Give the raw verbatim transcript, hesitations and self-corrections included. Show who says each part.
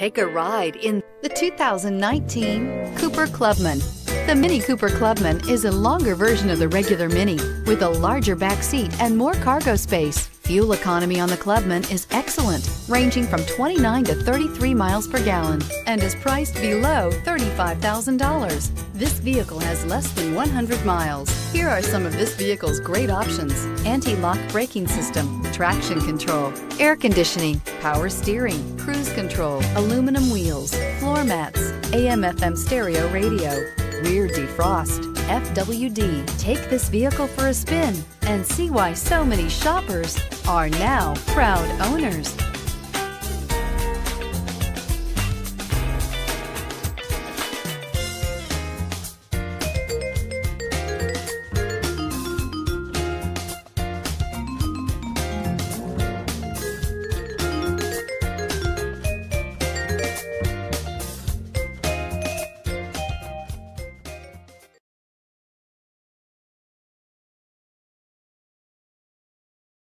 Speaker 1: Take a ride in the two thousand nineteen Cooper Clubman. The Mini Cooper Clubman is a longer version of the regular Mini with a larger back seat and more cargo space. Fuel economy on the Clubman is excellent, ranging from twenty-nine to thirty-three miles per gallon, and is priced below thirty-five thousand dollars. This vehicle has less than one hundred miles. Here are some of this vehicle's great options: anti-lock braking system, traction control, air conditioning, power steering, cruise control, aluminum wheels, floor mats, A M F M stereo radio, rear defrost, F W D. Take this vehicle for a spin and see why so many shoppers are now proud owners.